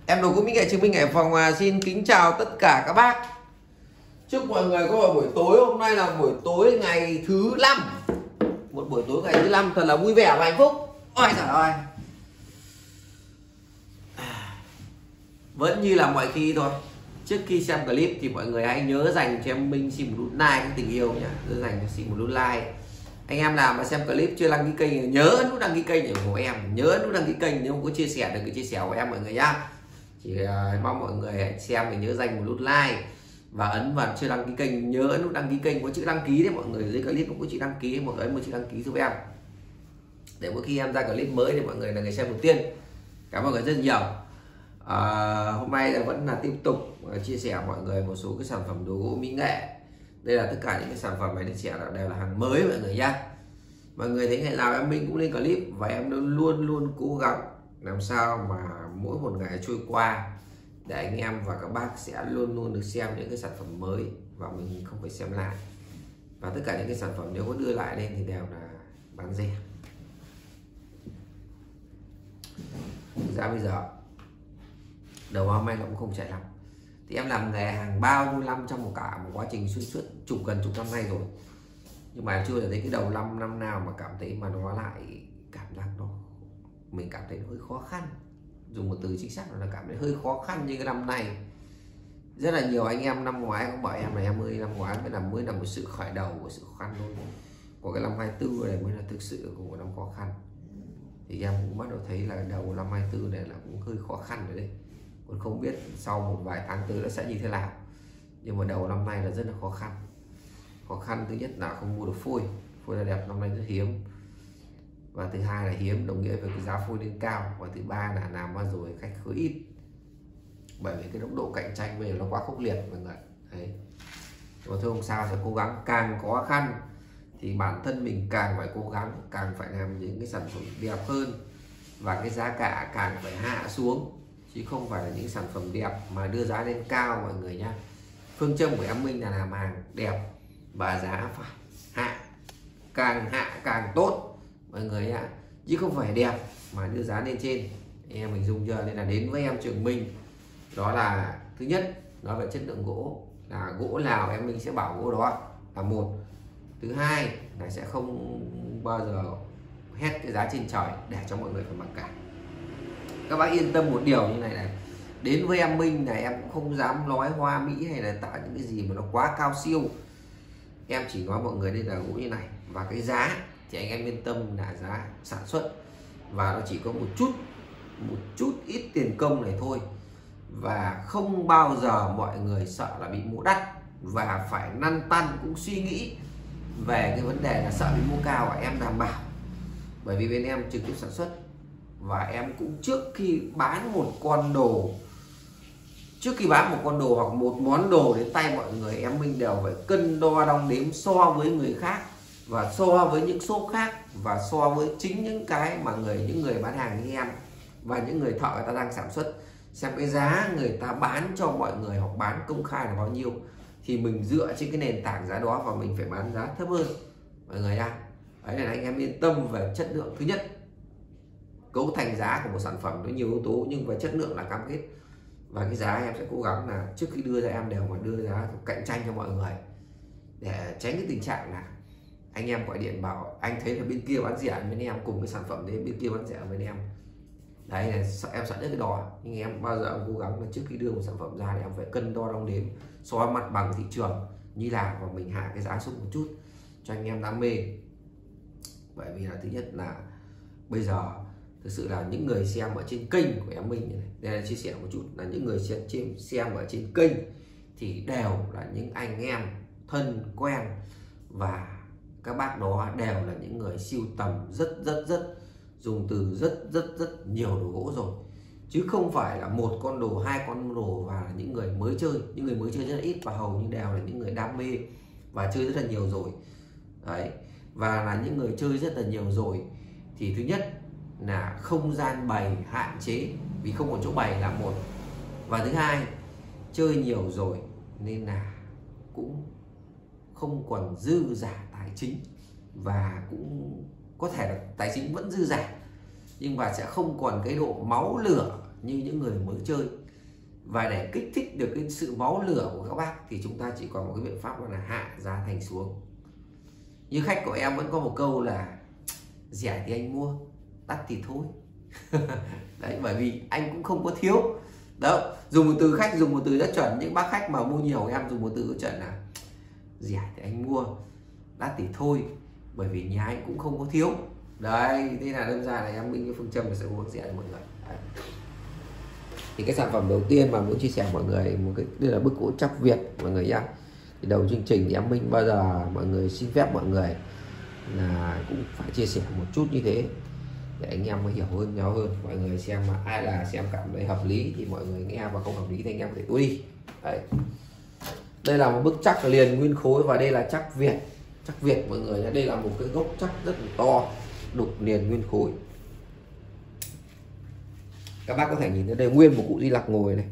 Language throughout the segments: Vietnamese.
Em Đồ Gỗ Mỹ Nghệ Chứng Minh Hải Phòng xin kính chào tất cả các bác. Chúc mọi người có một buổi tối hôm nay là buổi tối ngày thứ 5. Một buổi tối ngày thứ 5 thật là vui vẻ và hạnh phúc. Ôi trời ơi. Vẫn như là mọi khi thôi. Trước khi xem clip thì mọi người hãy nhớ dành cho em Minh xin một nút like cái tình yêu nhá. Nhớ dành cho xin một nút like. Anh em nào mà xem clip chưa đăng ký kênh nhớ nút đăng ký kênh để ủng hộ em. Nhớ nút đăng ký kênh nếu không có chia sẻ được cái chia sẻ của em mọi người nhá. Chỉ mong mọi người xem thì nhớ dành một nút like và ấn vào chưa đăng ký kênh, nhớ ấn nút đăng ký kênh có chữ đăng ký đấy mọi người, dưới clip cũng có chữ đăng ký, mọi người ấn một chữ đăng ký giúp em để mỗi khi em ra clip mới thì mọi người là người xem đầu tiên. Cảm ơn mọi người rất nhiều. Hôm nay là vẫn là tiếp tục chia sẻ mọi người một số cái sản phẩm đồ gỗ mỹ nghệ. Đây là tất cả những cái sản phẩm này chia sẻ đều là hàng mới mọi người nhá. Mọi người thấy ngày nào em Minh cũng lên clip và em luôn luôn cố gắng làm sao mà mỗi một ngày trôi qua để anh em và các bác sẽ luôn luôn được xem những cái sản phẩm mới và mình không phải xem lại. Và tất cả những cái sản phẩm nếu có đưa lại lên thì đều là bán rẻ. Giá bây giờ đầu năm nay nó cũng không chạy lắm. Thì em làm nghề hàng bao nhiêu năm trong một quá trình xuyên suốt gần chục năm nay rồi, nhưng mà chưa thấy cái đầu năm nào mà cảm thấy mà nó lại cảm giác nó mình cảm thấy hơi khó khăn, dùng một từ chính xác là cảm thấy hơi khó khăn như cái năm này. Rất là nhiều anh em năm ngoái cũng bảo em là em ơi, năm ngoái mới là một sự khởi đầu của sự khó khăn thôi, của cái năm 24 này mới là thực sự của một năm khó khăn. Thì em cũng bắt đầu thấy là đầu năm 24 này là cũng hơi khó khăn rồi đấy, còn không biết sau một vài tháng tới nó sẽ như thế nào. Nhưng mà đầu năm nay là rất là khó khăn. Khó khăn thứ nhất là không mua được phôi là đẹp, năm nay rất hiếm. Và thứ hai là hiếm đồng nghĩa với cái giá phôi lên cao. Và thứ ba là làm bao rồi khách khứa ít, bởi vì cái độ cạnh tranh bây giờ nó quá khốc liệt mọi người. Đấy. Và thôi không sao, sẽ cố gắng. Càng khó khăn thì bản thân mình càng phải cố gắng, càng phải làm những cái sản phẩm đẹp hơn, và cái giá cả càng phải hạ xuống, chứ không phải là những sản phẩm đẹp mà đưa giá lên cao mọi người nhá. Phương châm của em Minh là làm hàng đẹp và giá phải hạ càng tốt mọi người nhá, chứ không phải đẹp mà đưa giá lên trên. Em mình dùng chưa? Nên là đến với em Trường Minh, đó là thứ nhất nói về chất lượng gỗ, là gỗ nào em Minh sẽ bảo gỗ đó là một. Thứ hai là sẽ không bao giờ hét cái giá trên trời để cho mọi người phải mặc cả. Các bác yên tâm một điều như này, đến với em Minh này em cũng không dám nói hoa mỹ hay là tạo những cái gì mà nó quá cao siêu. Em chỉ nói mọi người đây là gỗ như này, và cái giá thì anh em yên tâm là giá sản xuất, và nó chỉ có một chút ít tiền công này thôi. Và không bao giờ mọi người sợ là bị mua đắt và phải lăn tăn cũng suy nghĩ về cái vấn đề là sợ bị mua cao. Và em đảm bảo, bởi vì bên em trực tiếp sản xuất, và em cũng trước khi bán một con đồ hoặc một món đồ đến tay mọi người, em Minh đều phải cân đo đong đếm so với người khác, và so với những shop khác, và so với chính những cái mà những người bán hàng như em và những người thợ người ta đang sản xuất, xem cái giá người ta bán cho mọi người hoặc bán công khai là bao nhiêu, thì mình dựa trên cái nền tảng giá đó và mình phải bán giá thấp hơn mọi người nha. Đấy là anh em yên tâm về chất lượng. Thứ nhất, cấu thành giá của một sản phẩm có nhiều yếu tố, nhưng về chất lượng là cam kết. Và cái giá em sẽ cố gắng là trước khi đưa ra em đều mà đưa giá cạnh tranh cho mọi người, để tránh cái tình trạng là anh em gọi điện bảo anh thấy là bên kia bán rẻ bên em, cùng cái sản phẩm đấy bên kia bán rẻ bên em. Đấy là em sợ nhất cái đó. Nhưng em bao giờ em cố gắng là trước khi đưa một sản phẩm ra thì em phải cân đo đong đếm, so mặt bằng thị trường như là, và mình hạ cái giá xuống một chút cho anh em đam mê. Bởi vì là thứ nhất là bây giờ thực sự là những người xem ở trên kênh của em Minh này, đây là chia sẻ một chút, là những người xem ở trên kênh thì đều là những anh em thân quen, và các bác đó đều là những người sưu tầm rất dùng từ rất nhiều đồ gỗ rồi, chứ không phải là một con đồ, hai con đồ, và những người mới chơi. Những người mới chơi rất là ít, và hầu như đều là những người đam mê và chơi rất là nhiều rồi. Đấy, và là những người chơi rất là nhiều rồi thì thứ nhất là không gian bày hạn chế, vì không có chỗ bày là một, và thứ hai chơi nhiều rồi nên là cũng không còn dư giả tài chính, và cũng có thể là tài chính vẫn dư giả nhưng mà sẽ không còn cái độ máu lửa như những người mới chơi. Và để kích thích được cái sự máu lửa của các bác thì chúng ta chỉ còn một cái biện pháp là hạ giá thành xuống. Như khách của em vẫn có một câu là rẻ thì anh mua, đắt thì thôi. Đấy, bởi vì anh cũng không có thiếu. Đó, dùng một từ khách dùng một từ rất chuẩn. Những bác khách mà mua nhiều em dùng một từ rất chuẩn là rẻ thì anh mua, đắt thì thôi, bởi vì nhà anh cũng không có thiếu. Đấy, thế là đơn giản là em Minh cái phương châm là sẽ uống rẻ cho mọi người. Đấy. Thì cái sản phẩm đầu tiên mà muốn chia sẻ mọi người một cái, đây là bức gỗ chắc Việt mọi người nhá. Thì đầu chương trình thì em Minh bao giờ mọi người xin phép mọi người là cũng phải chia sẻ một chút như thế để anh em mới hiểu hơn nhau hơn. Mọi người xem mà ai là xem cảm thấy hợp lý thì mọi người nghe, và không hợp lý thì anh em có thể tua đi. Đấy. Đây là một bức chắc liền nguyên khối và đây là chắc Việt. Chắc Việt mọi người nhé. Đây là một cái gốc chắc rất là to, đục liền nguyên khối. Các bác có thể nhìn thấy đây nguyên một cụ Di Lặc ngồi này.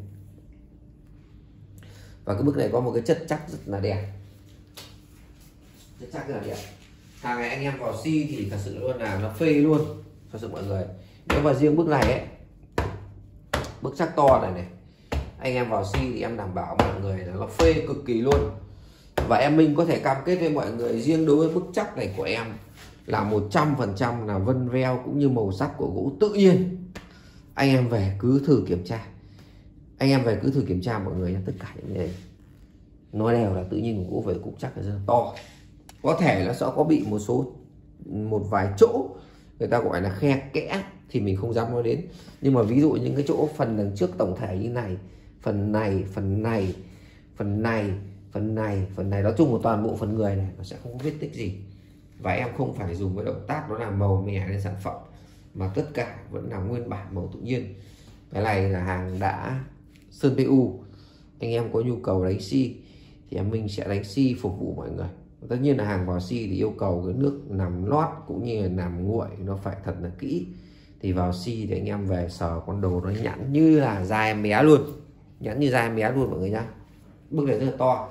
Và cái bức này có một cái chất chắc rất là đẹp. Chất chắc rất là đẹp. Hàng này anh em vào si thì thật sự luôn là nó phê luôn. Thật sự mọi người. Nếu mà riêng bức này ấy, bức chắc to này này, anh em vào si thì em đảm bảo mọi người là nó phê cực kỳ luôn. Và em Minh có thể cam kết với mọi người riêng đối với bức chắc này của em là 100% là vân veo cũng như màu sắc của gỗ tự nhiên. Anh em về cứ thử kiểm tra. Anh em về cứ thử kiểm tra mọi người nha. Tất cả những này nó đều là tự nhiên của gỗ, về cũng chắc là rất là to. Có thể nó sẽ có bị một vài chỗ người ta gọi là khe kẽ thì mình không dám nói đến. Nhưng mà ví dụ những cái chỗ phần đằng trước tổng thể như này, phần này, phần này, phần này, phần này, phần này, nói chung một toàn bộ phần người này nó sẽ không có vết tích gì. Và em không phải dùng cái động tác đó là màu mè lên sản phẩm, mà tất cả vẫn là nguyên bản màu tự nhiên. Cái này là hàng đã sơn PU. Anh em có nhu cầu đánh xi thì em Minh sẽ đánh xi phục vụ mọi người. Tất nhiên là hàng vào xi thì yêu cầu cái nước nằm lót cũng như là nằm nguội nó phải thật là kỹ. Thì vào xi thì anh em về sờ con đồ nó nhẵn như là da em bé luôn, nhẵn như da em bé luôn mọi người nhá. Bức này rất là to.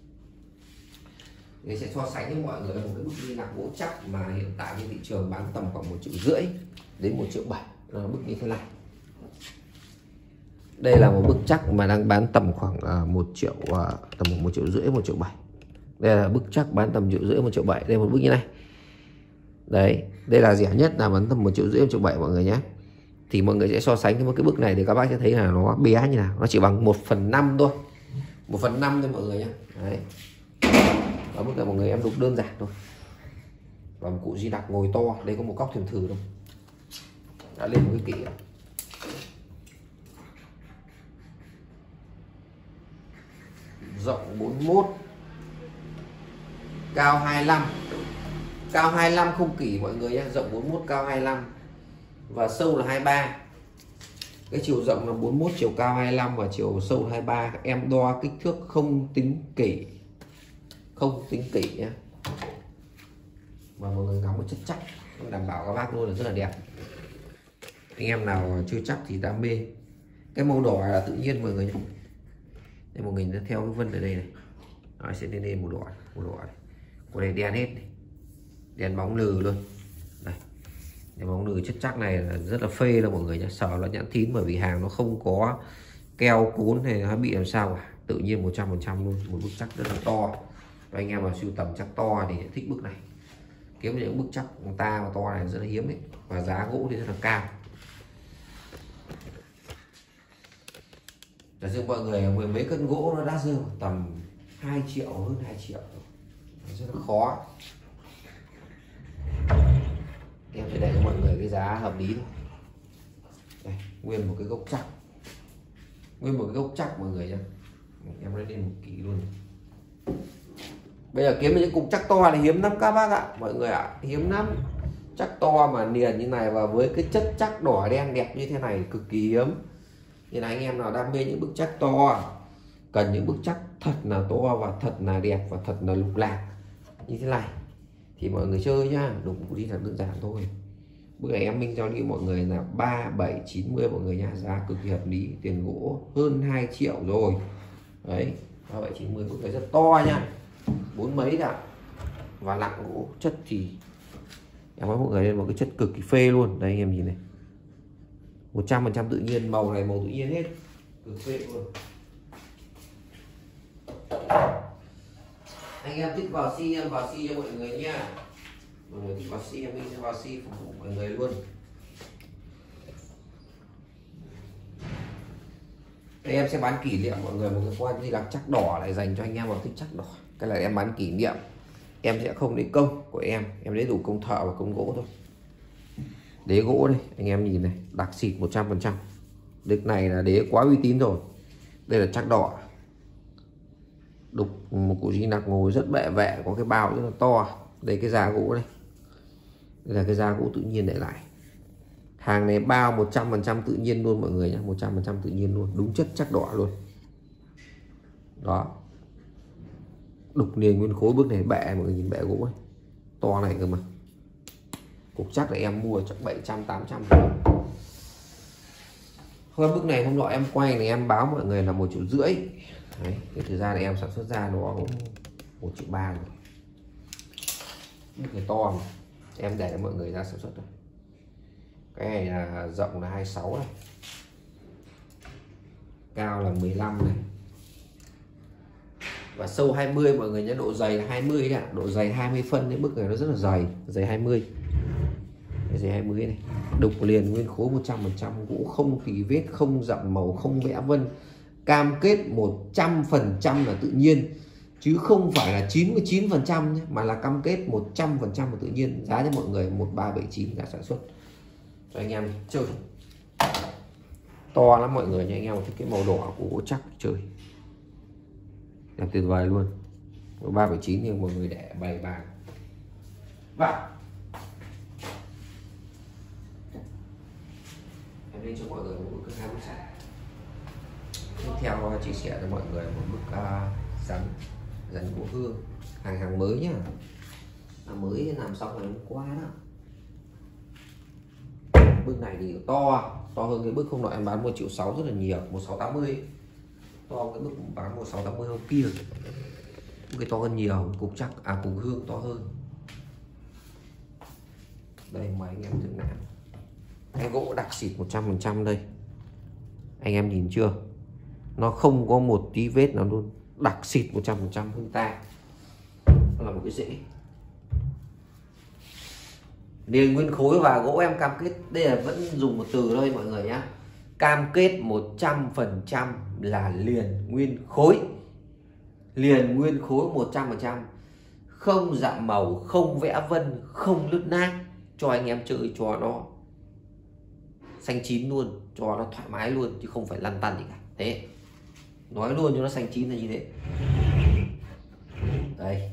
Mình sẽ so sánh với mọi người một cái bức Di Lặc gỗ chắc mà hiện tại trên thị trường bán tầm khoảng 1,5 triệu đến 1,7 triệu. Là bức như thế này. Đây là một bức chắc mà đang bán tầm khoảng 1 triệu, tầm 1,5 triệu, 1,7 triệu. Đây là bức chắc bán tầm 1,5 triệu, 1,7 triệu. Đây một bức như này. Đấy, đây là rẻ nhất là bán tầm 1,5 triệu, 1,7 triệu mọi người nhé. Thì mọi người sẽ so sánh với một cái bức này thì các bác sẽ thấy là nó bé như nào. Nó chỉ bằng 1/5 thôi. 1/5 thôi mọi người nhé. Đấy. Và bức này mọi người em đục đơn giản thôi. Và một cụ Di Lặc ngồi to. Đây có một góc thềm thử đâu. Đã lên một cái kỷ. Rộng 41, cao 25. Cao 25 không kỷ mọi người nhé. Rộng 41, cao 25 và sâu là 23. Cái chiều rộng là 41, chiều cao 25 và chiều sâu 23. Em đo kích thước không tính kỷ. Không tính kỷ nhé. Và mọi người ngắm một chất chắc, đảm bảo các bác luôn là rất là đẹp. Anh em nào chưa chắc thì đam mê. Cái màu đỏ là tự nhiên mọi người nhé. Đây mọi người nó theo cái vân ở đây này. Nó sẽ lên màu đỏ này. Của này đen hết này. Đèn bóng lừ luôn. Đây. Đèn bóng lừ chất chắc này là rất là phê luôn mọi người nhé. Sợ là nhãn thín bởi vì hàng nó không có keo cuốn hay nó bị làm sao cả. Tự nhiên 100% luôn. Một bức chắc rất là to. Và anh em mà sưu tầm chắc to thì thích bức này. Kiếm những bức chắc của ta mà to này rất là hiếm ấy. Và giá gỗ thì rất là cao. Giả sử mọi người mười mấy cân gỗ nó đã rơi tầm 2 triệu, hơn 2 triệu rất là khó. Em sẽ để cho mọi người cái giá hợp lý thôi. Đây, nguyên một cái gốc chắc. Nguyên một cái gốc chắc mọi người nhé. Em lấy lên 1 kg luôn. Bây giờ kiếm những cục chắc to là hiếm lắm các bác ạ. Mọi người ạ, hiếm lắm. Chắc to mà liền như này và với cái chất chắc đỏ đen đẹp như thế này cực kỳ hiếm. Nên là anh em nào đam mê những bức chắc to, cần những bức chắc thật là to và thật là đẹp và thật là lục lạc như thế này thì mọi người chơi nhá. Đúng đi là đơn giản thôi. Bữa này em Minh cho đi mọi người là 3790 mọi người nha. Giá cực kỳ hợp lý. Tiền gỗ hơn 2 triệu rồi. Đấy, 3790 bức này rất to nha. 4 mấy đã. Và nặng gỗ chất thì em nói mọi người lên một cái chất cực kỳ phê luôn. Đây anh em nhìn này. 100% tự nhiên, màu này màu tự nhiên hết, cực phê luôn. Anh em thích vào xi em vào xi cho mọi người nha, mọi người thích vào xi em sẽ vào xi phục vụ mọi người luôn. Đây em sẽ bán kỷ niệm mọi người một cái quan gì đặc chắc đỏ lại dành cho anh em mà thích chắc đỏ. Cái này em bán kỷ niệm, em sẽ không lấy công của em lấy đủ công thợ và công gỗ thôi. Đế gỗ đây anh em nhìn này, đặc xịt 100%. Đực này là đế quá uy tín rồi. Đây là chắc đỏ, đục một cụ di nặc ngồi rất bệ vệ, có cái bao rất là to. Đây cái da gỗ đây, đây là cái da gỗ tự nhiên để lại. Hàng này bao 100% tự nhiên luôn mọi người nhé, 100% tự nhiên luôn, đúng chất chắc đỏ luôn. Đó, đục liền nguyên khối. Bước này bệ, mọi người nhìn bệ gỗ này, to này cơ mà. Cục chắc là em mua chắc 700-800. Hơn bức này hôm nọ em quay này em báo mọi người là 1,5 triệu. Đấy, cái thời gian này em sản xuất ra nó cũng 1,3 triệu rồi. Bức này to mà. Em để cho mọi người ra sản xuất thôi. Cái này là rộng là 26 này, cao là 15 này, và sâu 20 mọi người nhé. Độ dày là 20 đấy ạ, độ dày 20 phân. Cái bức này nó rất là dày, dày 20. Cái dày 20 này, đục liền nguyên khối 100%, gỗ không tì vết, không dặm màu, không vẽ vân. Cam kết 100% là tự nhiên, chứ không phải là 99% nhé, mà là cam kết 100% là tự nhiên. Giá cho mọi người 1379 đã sản xuất cho anh em chơi. To lắm mọi người nha, anh em thích cái màu đỏ của gỗ chắc chơi đẹp tuyệt vời luôn. 3,9 nhưng mọi người để bày bàn. Và em lên cho mọi người một bức hai bức sàn. Tiếp theo chia sẻ cho mọi người một bức rắn gỗ hương, hàng mới nhá, mới làm xong ngày hôm qua đó. Bức này thì to hơn cái bức không nọ em bán 1,6 triệu rất là nhiều, 1,680. To cái bức bán 1,680 hôm kia. Cái to hơn nhiều, cục chắc cục hương to hơn. Đây mời anh em thử nào. Cái gỗ đặc xịt 100% đây. Anh em nhìn chưa? Nó không có một tí vết nào luôn, đặc xịt 100% hương ta. Nó là một cái rễ. Liền nguyên khối và gỗ em cam kết, đây là vẫn dùng một từ thôi mọi người nhá. Cam kết 100% là liền nguyên khối. Liền nguyên khối 100%, không dặm màu, không vẽ vân, không lứt nát, cho anh em chơi cho nó xanh chín luôn, cho nó thoải mái luôn, chứ không phải lăn tăn gì cả. Thế nói luôn cho nó xanh chín là như thế. Đây,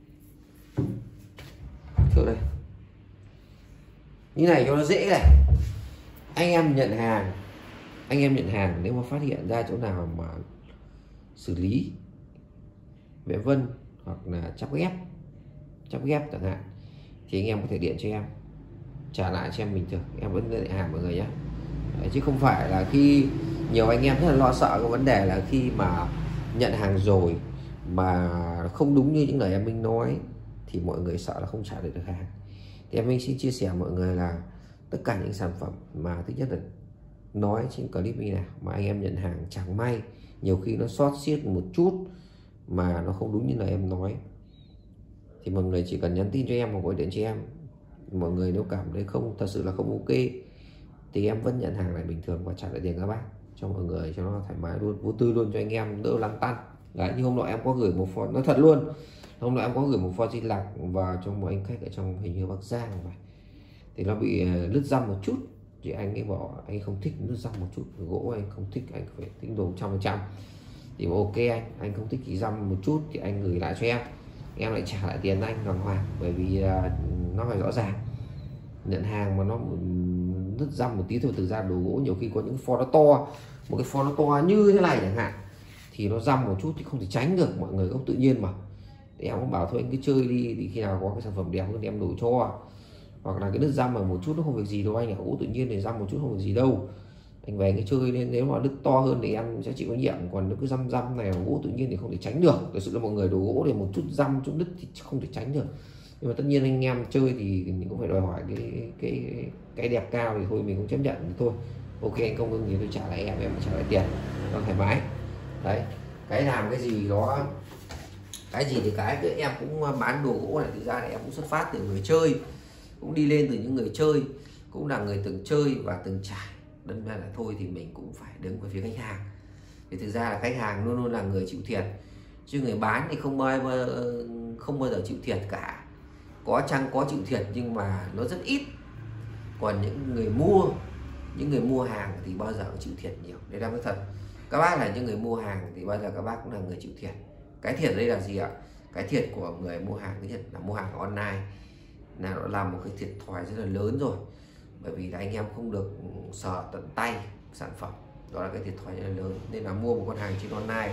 thử đây, như này cho nó dễ này. Anh em nhận hàng nếu mà phát hiện ra chỗ nào mà xử lý vẽ vân hoặc là chắp ghép chẳng hạn, thì anh em có thể điện cho em, trả lại cho em bình thường, em vẫn nhận hàng mọi người nhé. Đấy, chứ không phải là khi nhiều anh em rất là lo sợ cái vấn đề là khi mà nhận hàng rồi mà không đúng như những lời em Minh nói thì mọi người sợ là không trả được hàng. Thì em Minh xin chia sẻ mọi người là tất cả những sản phẩm mà thứ nhất là nói trên clip này nào mà anh em nhận hàng chẳng may nhiều khi nó sót xiết một chút mà nó không đúng như lời em nói, thì mọi người chỉ cần nhắn tin cho em hoặc gọi điện cho em. Mọi người nếu cảm thấy không thật sự là không ok thì em vẫn nhận hàng lại bình thường và trả lại tiền các bác cho mọi người cho nó thoải mái luôn, vô tư luôn, cho anh em đỡ lăn tăn. Đấy, như hôm nọ em có gửi một phone, nói thật luôn, hôm nọ em có gửi một phone di lạc vào cho một anh khách ở trong hình như Bắc Giang vậy, thì nó bị lứt răm một chút, thì anh ấy bảo anh không thích lứt răm một chút, gỗ anh không thích, anh phải tính đồ 100%. Thì ok anh không thích chỉ răm một chút thì anh gửi lại cho em lại trả lại tiền anh đàng hoàng, bởi vì nó phải rõ ràng. Nhận hàng mà nó nứt răm một tí thôi, từ ra đồ gỗ nhiều khi có những pho nó to, một cái pho nó to như thế này chẳng hạn thì nó răm một chút thì không thể tránh được, mọi người gốc tự nhiên mà. Thì em cũng bảo thôi anh cứ chơi đi, thì khi nào có cái sản phẩm đẹp hơn em đổi cho, hoặc là cái nứt răm mà một chút nó không việc gì đâu anh ạ, gỗ tự nhiên thì răm một chút không việc gì đâu, anh về cái chơi nên nếu mà nứt to hơn thì em sẽ chịu trách nhiệm, còn nếu cứ răm này gỗ tự nhiên thì không thể tránh được. Thực sự là mọi người đồ gỗ thì một chút răm chút nứt thì không thể tránh được, nhưng mà tất nhiên anh em chơi thì mình cũng phải đòi hỏi cái đẹp cao thì thôi mình cũng chấp nhận thì thôi, Ok, anh không ưng thì tôi trả lại em trả lại tiền, nó thoải mái. Đấy, cái làm cái gì đó, cái gì thì cái em cũng bán đồ gỗ này, thực ra là em cũng xuất phát từ người chơi, cũng đi lên từ những người chơi, cũng là người từng chơi và từng trải, đâm ra là thôi thì mình cũng phải đứng về phía khách hàng. Thì thực ra là khách hàng luôn luôn là người chịu thiệt, chứ người bán thì không bao giờ chịu thiệt cả. Có chăng có chịu thiệt nhưng mà nó rất ít. Còn những người mua hàng thì bao giờ cũng chịu thiệt nhiều. Đấy là cái thật. Các bác là những người mua hàng thì bao giờ các bác cũng là người chịu thiệt. Cái thiệt đây là gì ạ? Cái thiệt của người mua hàng, cái thiệt là mua hàng online là nó làm một cái thiệt thòi rất là lớn rồi. Bởi vì là anh em không được sờ tận tay sản phẩm, đó là cái thiệt thòi rất là lớn. Nên là mua một con hàng trên online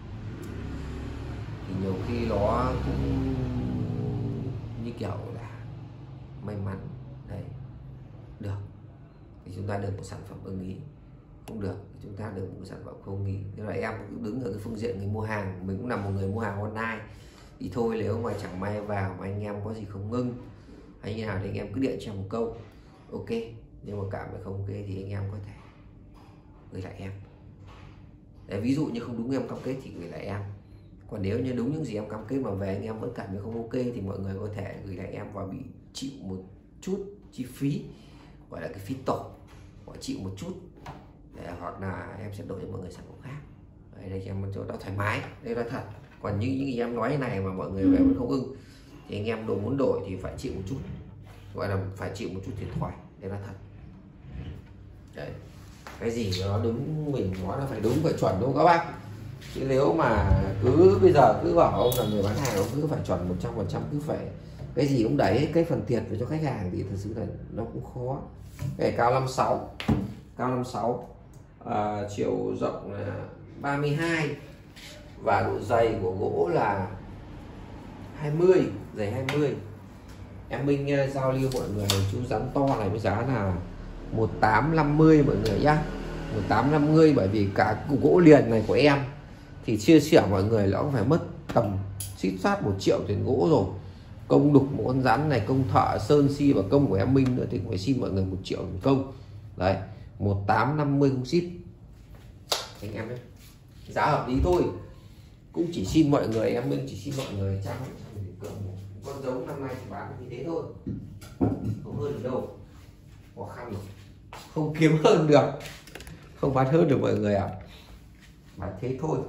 thì nhiều khi nó cũng như kiểu là may mắn đấy, được thì chúng ta được một sản phẩm ưng ý, không được thì chúng ta được một sản phẩm không ưng ý. Nên là em cũng đứng ở cái phương diện người mua hàng, mình cũng là một người mua hàng online. Thì thôi nếu mà chẳng may vào mà anh em có gì không ưng hay như nào thì anh em cứ điện cho một câu ok, nhưng mà cảm thấy không ok thì anh em có thể gửi lại em. Đấy, ví dụ như không đúng em cam kết thì gửi lại em. Còn nếu như đúng những gì em cam kết mà về anh em vẫn cảm thấy không ok thì mọi người có thể gửi lại em và bị chịu một chút chi phí, gọi là cái phí tổ, họ chịu một chút để, hoặc là em sẽ đổi cho mọi người sản phẩm khác. Đây cho em chỗ đó thoải mái, đây là thật. Còn những gì em nói này mà mọi người về vẫn không ưng thì anh em muốn đổi thì phải chịu một chút, gọi là phải chịu một chút thiệt thòi, đây là thật. Đấy, cái gì nó đúng mình nói là phải đúng phải chuẩn đúng không các bác? Chứ nếu mà cứ bây giờ cứ bảo ông là người bán hàng ông cứ phải chuẩn 100%, cứ phải cái gì cũng đẩy cái phần thiệt về cho khách hàng thì thật sự là nó cũng khó. Cái cao 56, cao 56, chiều rộng là 32 và độ dày của gỗ là 20, dày 20. Em Minh giao lưu mọi người chú rắn to này với giá là 1850 mọi người nhá, 1850. Bởi vì cả cục gỗ liền này của em thì chia sẻ mọi người nó cũng phải mất tầm xít soát 1 triệu tiền gỗ rồi, công đục một con rắn này, công thợ sơn si và công của em Minh nữa thì phải xin mọi người 1 triệu tiền công. Đấy, 1850 không ship anh em đấy, giá hợp lý thôi. Cũng chỉ xin mọi người, em Minh chỉ xin mọi người trăm con giống năm nay thì bán như thế thôi, không hơn được đâu, khó khăn rồi, không kiếm hơn được, không bán hơn được mọi người ạ. Bán thế thôi.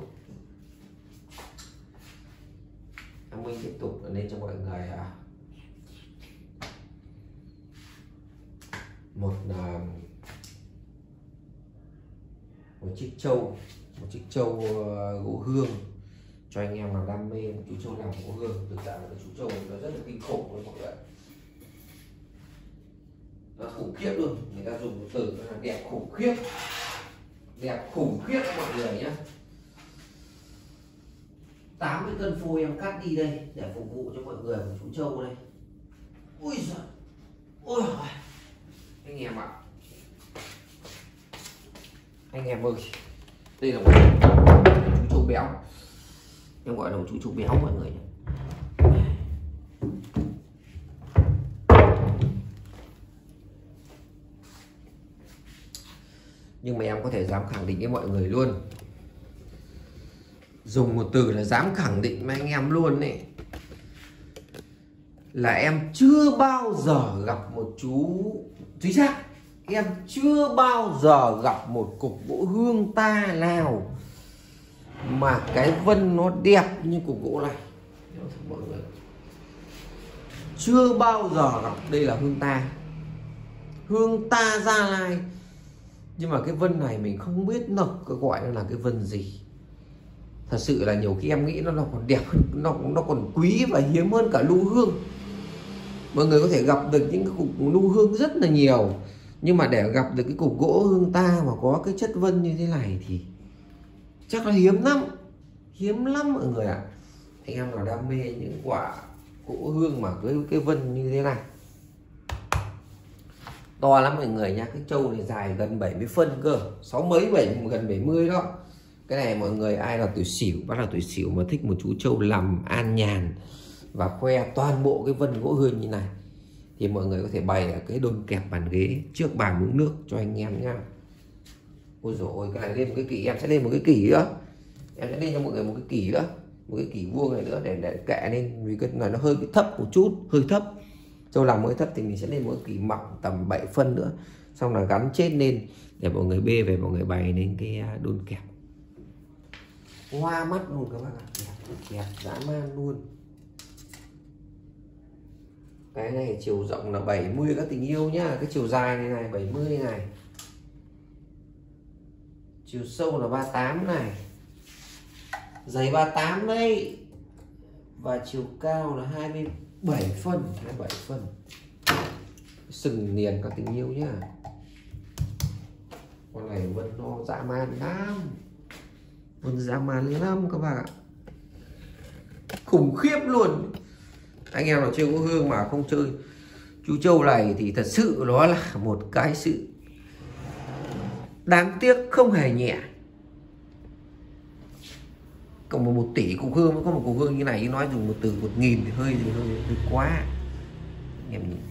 Em Minh tiếp tục lên cho mọi người một chiếc trâu gỗ hương cho anh em nào đam mê một chú trâu làm gỗ hương. Thực ra là cái chú trâu nó rất là kinh khủng luôn mọi người, nó khủng khiếp luôn. Người ta dùng một từ là đẹp khủng khiếp, đẹp khủng khiếp mọi người nhé. 80 cân phôi em cắt đi đây để phục vụ cho mọi người một chú trâu đây. Ui giời, ôi anh em ạ, anh em ơi, đây là một chú trâu béo, em gọi là một chú trâu béo mọi người nhé. Nhưng mà em có thể dám khẳng định với mọi người luôn, dùng một từ là dám khẳng định với anh em luôn này, là em chưa bao giờ gặp một chú, chính xác, em chưa bao giờ gặp một cục gỗ hương ta nào mà cái vân nó đẹp như cục gỗ này. Mọi người chưa bao giờ gặp. Đây là hương ta Gia Lai, nhưng mà cái vân này mình không biết nó gọi là cái vân gì. Thật sự là nhiều khi em nghĩ nó còn đẹp hơn, nó còn quý và hiếm hơn cả lu hương. Mọi người có thể gặp được những cái cục lu hương rất là nhiều, nhưng mà để gặp được cái cục gỗ hương ta mà có cái chất vân như thế này thì chắc là hiếm lắm mọi người ạ. Anh em nào đam mê những quả gỗ hương mà với cái vân như thế này, to lắm mọi người nha. Cái trâu này dài gần 70 phân cơ, 6 mấy gần 70 đó. Cái này mọi người ai là tuổi Sửu, bác là tuổi Sửu mà thích một chú trâu làm an nhàn và khoe toàn bộ cái vân gỗ hương như này thì mọi người có thể bày ở cái đôn kẹp bàn ghế trước bàn uống nước cho anh em nhá. Ôi dồi ôi, cái này lên một cái kỷ, em sẽ lên một cái kỷ nữa, em sẽ lên cho mọi người một cái kỷ nữa, một cái kỷ vuông này nữa để kệ lên, vì cái này nó hơi bị thấp một chút, hơi thấp. Trâu làm hơi thấp thì mình sẽ lên một cái kỷ mỏng tầm 7 phân nữa, xong là gắn chết lên để mọi người bê về, mọi người bày lên cái đôn kẹp. Hoa mắt luôn các bác ạ, kẹp dã man luôn. Cái này chiều rộng là 70 các tình yêu nhá, cái chiều dài này này 70 này, chiều sâu là 38 này, dày 38 đấy, và chiều cao là 27 phân, 27 phân. Sừng niền các tình yêu nhá. Con này vân nó dã man lắm, vân dã man lắm các bạn ạ, khủng khiếp luôn. Anh em nào chơi gỗ hương mà không chơi chú trâu này thì thật sự nó là một cái sự đáng tiếc không hề nhẹ. Cộng 1 tỷ cục hương mới có một cục hương như này, nói dùng một từ 1000 thì hơi quá. Anh em nhìn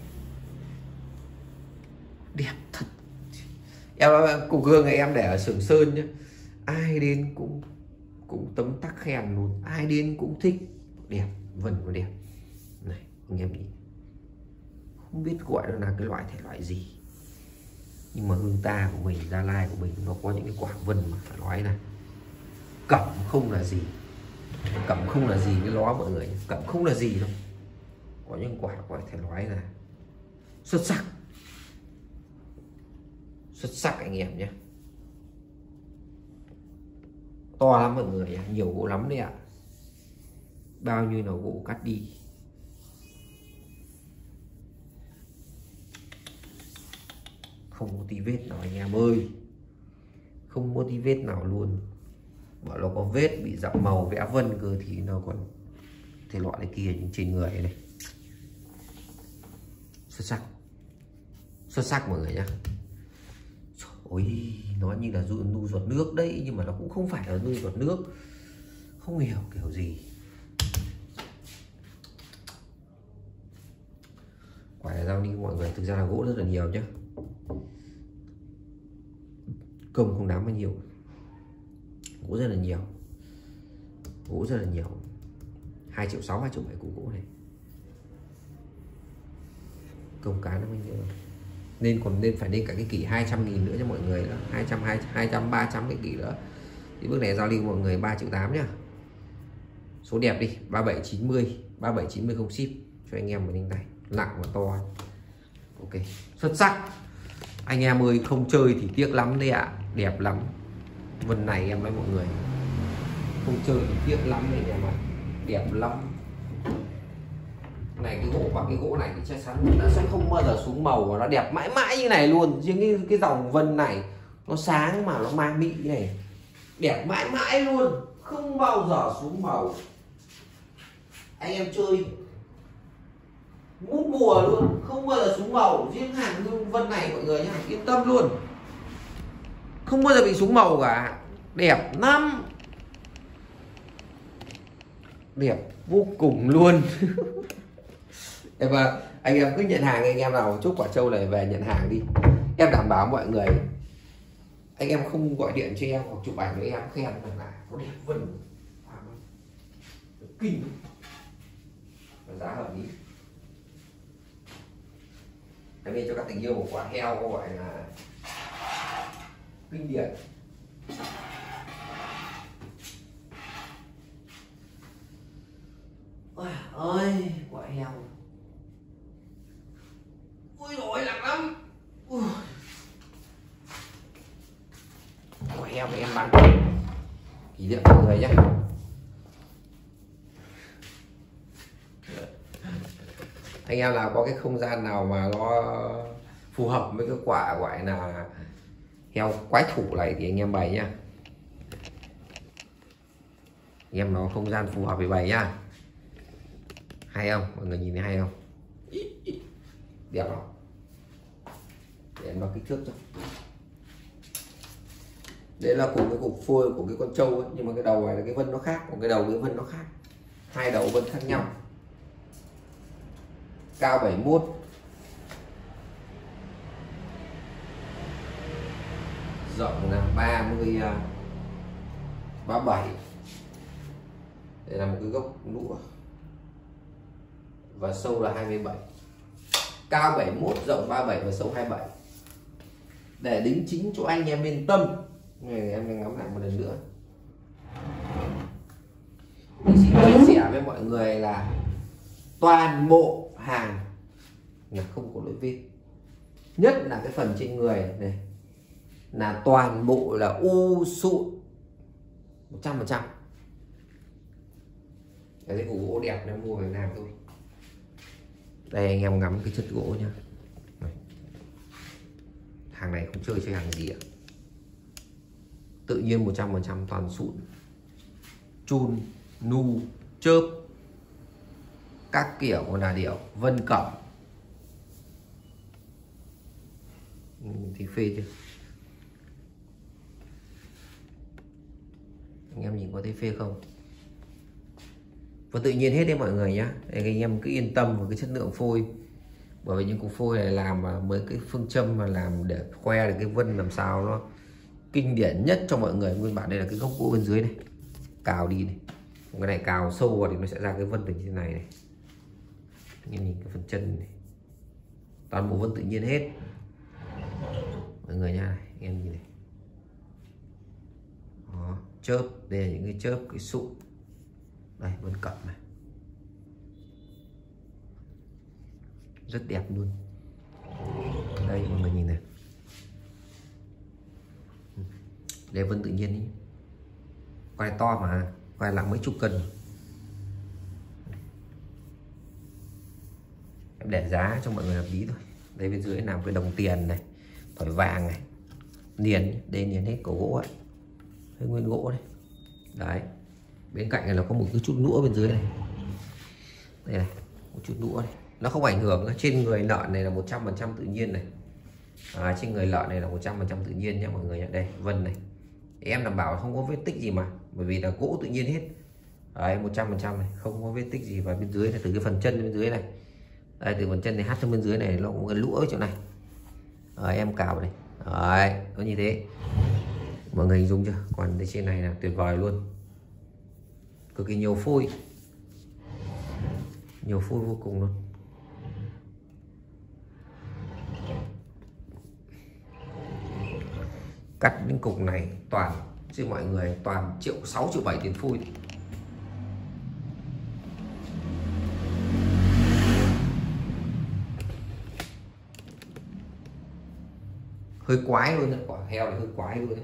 đẹp thật. Em cục hương này em để ở Sưởng Sơn nhé, ai đến cũng tấm tắc khen luôn, ai đến cũng thích, đẹp, vân và đẹp này. Anh em nhìn, không biết gọi nó là cái loại thể loại gì, nhưng mà hương ta của mình, Gia Lai của mình, nó có những cái quả vân mà phải nói là cẩm không là gì, cẩm không là gì cái ló mọi người, cẩm không là gì đâu. Có những quả thể nói là xuất sắc, xuất sắc anh em nhé. To lắm mọi người, nhiều gỗ lắm đấy ạ. Bao nhiêu là gỗ cắt đi. Không có tí vết nào anh em ơi, không có tí vết nào luôn. Bảo nó có vết bị dặm màu vẽ vân cơ thì nó còn thể loại này kia, nhưng trên người này xuất sắc, xuất sắc mọi người nhá. Ôi, nó như là nu giọt nước đấy, nhưng mà nó cũng không phải là nu giọt nước, không hiểu kiểu gì. Quả này giao đi mọi người, thực ra là gỗ rất là nhiều nhá, công không đáng bao nhiêu, gỗ rất là nhiều, gỗ rất là nhiều. 2,6 triệu 2,7 triệu củ gỗ này, công cá nó bao nhiêu, nên phải lên cả cái kỷ 200.000 nữa cho mọi người nữa, 200, 300 cái kỷ nữa. Thì bước này giao lưu mọi người 3,8 triệu nhá. Số đẹp đi 3790 không ship cho anh em một đinh tay nặng và to. Ok, xuất sắc anh em ơi, không chơi thì tiếc lắm đấy ạ. Đẹp lắm, vân này em nói mọi người, không chơi thì tiếc lắm đấy em ạ, đẹp lắm. Này cái gỗ, và cái gỗ này thì chắc chắn nó sẽ không bao giờ xuống màu, và nó đẹp mãi mãi như này luôn. Riêng cái dòng vân này nó sáng mà nó mang mị này, đẹp mãi mãi luôn, không bao giờ xuống màu. Anh em chơi mút mùa luôn, không bao giờ xuống màu. Riêng hàng hương vân này mọi người nhá, yên tâm luôn, không bao giờ bị xuống màu cả, đẹp lắm, đẹp vô cùng luôn. Và anh em cứ nhận hàng, anh em nào chúc quả trâu này về nhận hàng đi, em đảm bảo mọi người, anh em không gọi điện cho em hoặc chụp ảnh với em khen rằng là có đẹp vân kinh và giá hợp lý. Cái này cho các tình yêu một quả heo có gọi là kinh điển. Ôi ơi, quả heo, ui dồi nặng lắm. Quả heo mà em bán kỷ niệm mọi người nhé. Anh em nào có cái không gian nào mà nó phù hợp với cái quả gọi là heo quái thủ này thì anh em bày nhá. Anh em nó không gian phù hợp với bày nhá. Hay không? Mọi người nhìn thấy hay không? Đẹp không? Để em vào kích thước cho. Đây là cùng cái cục phôi của cái con trâu ấy, nhưng mà cái đầu này là cái vân nó khác, còn cái đầu cái vân nó khác. Hai đầu vân khác nhau. Cao 71, rộng là 30 37. Đây là một cái gốc lũa và sâu là 27, cao 71, rộng 37 và sâu 27. Để đính chính cho anh em yên tâm, này em ngắm lại một lần nữa. Mình xin chia sẻ với mọi người là toàn bộ hàng là không có lỗi vết, nhất là cái phần trên người này là toàn bộ là u sụn 100%. Cái củ gỗ đẹp nó mua về làm thôi. Đây anh em ngắm cái chất gỗ nhá. Hàng này không chơi hàng gì ạ. Tự nhiên 100% toàn sụn, chun, nu, chớp, các kiểu là điệu vân cẩm. Thì phê chưa? Anh em nhìn có thấy phê không? Và tự nhiên hết đấy mọi người nhá. Để anh em cứ yên tâm vào cái chất lượng phôi. Bởi vì những cục phôi này làm với cái phương châm mà làm để khoe được cái vân làm sao nó kinh điển nhất cho mọi người. Nguyên bản đây là cái gốc gỗ bên dưới này, cào đi này, cái này cào sâu vào thì nó sẽ ra cái vân từ như thế này này. Anh em nhìn cái phần chân này, toàn bộ vân tự nhiên hết mọi người nha. Anh em nhìn này. Đó, chớp, đây là những cái chớp, cái sụn đây, vân cẩm này rất đẹp luôn. Đây mọi người nhìn này, đây vân tự nhiên ý. Quay to mà, quay nặng mấy chục cân. Em để giá cho mọi người hợp lý thôi. Đây bên dưới làm cái đồng tiền này, thỏi vàng này, niền, đây niền hết cổ gỗ ấy, cái nguyên gỗ này. Đấy, bên cạnh này là có một cái chút nũa bên dưới này, đây này, một chút nũa này, nó không ảnh hưởng. Trên người lợn này là 100% tự nhiên này, trên người lợn này là 100% tự nhiên nha mọi người nhé. Đây vân này, em đảm bảo không có vết tích gì mà, bởi vì là gỗ tự nhiên hết. Đấy, 100% này, không có vết tích gì. Và bên dưới này, từ cái phần chân bên dưới này, đây, từ phần chân này hát sang bên dưới này nó cũng có lũa ở chỗ này. Đấy, em cào này, đấy, nó như thế, mọi người hình dung chưa? Còn đây trên này là tuyệt vời luôn, cực kỳ nhiều phôi, nhiều phôi vô cùng luôn. Cắt những cục này toàn chứ mọi người toàn 1.600.000 1.700.000 tiền phôi. Hơi quái luôn đấy, quả heo này hơi quái luôn đấy.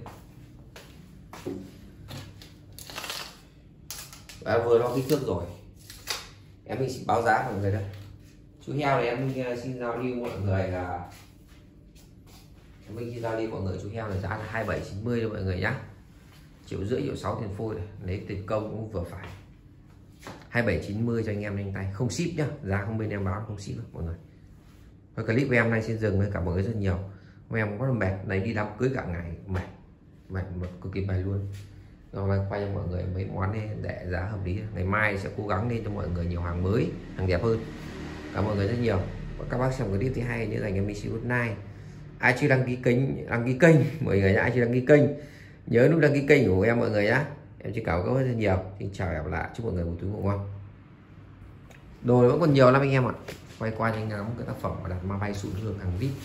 Và vừa đo kích thước rồi, em mình xin báo giá mọi người đây. Chú heo này em xin giao lưu mọi người là mình xin giao lưu mọi người, chú heo này giá là 2790 cho mọi người nhá. 1.500.000 1.600.000 tiền phôi này, lấy tiền công cũng vừa phải. 2790 cho anh em nhanh tay, không ship nhá, giá không bên em báo không ship đâu mọi người. Và clip của em này xin dừng với cả mọi người rất nhiều. Em có mệt này, đi đám cưới cả ngày, mệt cực kỳ mệt luôn. Rồi quay cho mọi người mấy món này để giá hợp lý. Ngày mai sẽ cố gắng lên cho mọi người nhiều hàng mới, hàng đẹp hơn. Cảm ơn mọi người rất nhiều. Và các bác xem clip thứ hai nhớ dành cho mình good night. Ai chưa đăng ký kênh mọi người nhá, ai chưa đăng ký kênh nhớ nút đăng ký kênh của em mọi người nhá. Em chỉ cảm ơn các bác rất nhiều. Xin chào và hẹn gặp lại, chúc mọi người một tối ngủ ngon. Đồ vẫn còn nhiều lắm anh em ạ. Quay qua nhanh ngắm cái tác phẩm mà đặt ma bay sụn hương hàng vip.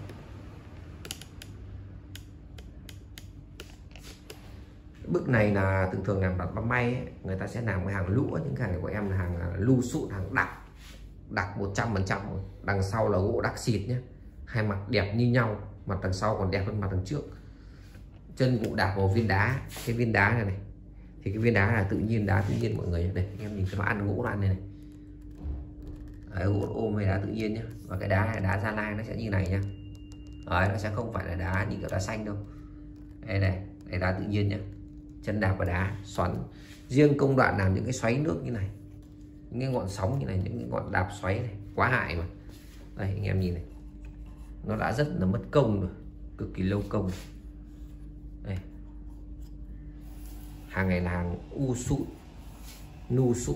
Bức này là thường làm đặt bám may ấy, người ta sẽ làm cái hàng lũa. Những cái hàng này của em là hàng lưu sụn, hàng đặc 100% rồi. Đằng sau là gỗ đặc xịt nhé, hai mặt đẹp như nhau, mặt đằng sau còn đẹp hơn mặt đằng trước. Chân cụ đạp vào viên đá, cái viên đá này thì cái viên đá là tự nhiên, đá tự nhiên mọi người đây. Em nhìn nó ăn gỗ ăn này, đấy, gỗ ôm hay đá tự nhiên nhé. Và cái đá này, đá Gia Lai nó sẽ như này nhá. Đấy, nó sẽ không phải là đá như kiểu đá xanh đâu. Đây này, đây đá tự nhiên nhá. Chân đạp vào đá xoắn, riêng công đoạn làm những cái xoáy nước như này, những cái ngọn sóng như này, những cái ngọn đạp xoáy này quá hại mà. Đây anh em nhìn này, nó đã rất là mất công rồi, cực kỳ lâu công. Đây, hàng này là hàng u sụn, nu sụn.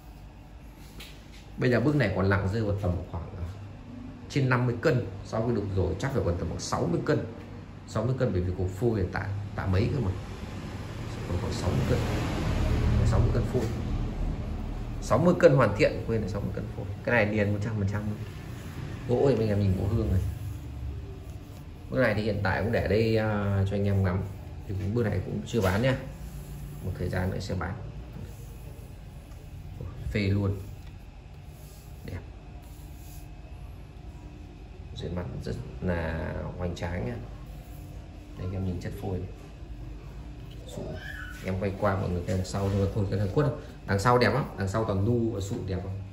Bây giờ bước này còn nặng, rơi vào tầm khoảng trên 50 cân. Sau khi đục rồi chắc phải còn tầm khoảng 60 cân. 60 cân, bởi vì cục phôi tạ mấy cơ mà, còn khoảng 60 cân, 60 cân phôi, 60 cân hoàn thiện, quên là 60 cân phôi. Cái này liền 100% gỗ thì anh em nhìn gỗ hương này. Bữa này thì hiện tại cũng để đây cho anh em ngắm, thì bữa này cũng chưa bán nhá, một thời gian nữa sẽ bán. Phê luôn, đẹp, dưới mặt rất là hoành tráng nhá. Đây anh em nhìn chất phôi này. Em quay qua mọi người cái đằng sau thôi, cái thằng quất không? Đằng sau đẹp lắm, đằng sau toàn nu và sụn đẹp không?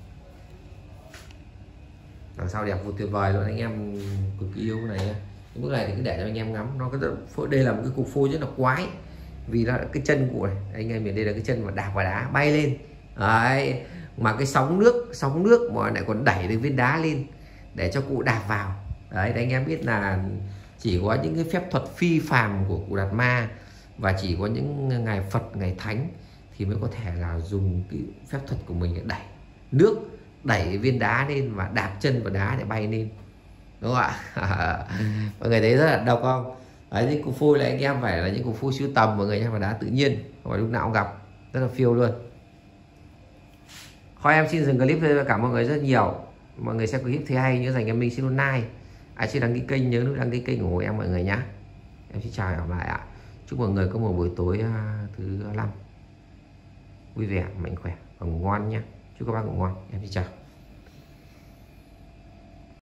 Đằng sau đẹp vô tuyệt vời luôn, anh em cực kỳ yêu cái này nha. Cái bức này thì cứ để cho anh em ngắm, nó có phôi, đây là một cái cục phôi rất là quái, vì nó cái chân của này anh em nhìn, đây là cái chân mà đạp vào đá bay lên đấy, mà cái sóng nước mà lại còn đẩy được viên đá lên để cho cụ đạp vào đấy. Để anh em biết là chỉ có những cái phép thuật phi phàm của cụ Đạt Ma, và chỉ có những ngài Phật, ngài Thánh thì mới có thể là dùng cái phép thuật của mình để đẩy nước, đẩy viên đá lên và đạp chân vào đá để bay lên, đúng không ạ? Mọi người thấy rất là độc không? Đấy, những cục phôi này anh em phải là những cục phôi sưu tầm mọi người nhé, và đá tự nhiên, không phải lúc nào cũng gặp, rất là phiêu luôn. Thôi em xin dừng clip đây và cảm ơn mọi người rất nhiều. Mọi người xem clip thấy hay nhớ dành cho mình xin like, ai chưa đăng ký kênh nhớ nút đăng ký kênh ủng hộ em mọi người nhé. Em xin chào và hẹn gặp lại ạ. Chúc mọi người có một buổi tối thứ 5 vui vẻ, mạnh khỏe và ngủ ngon nhé. Chúc các bác ngủ ngon. Em xin chào.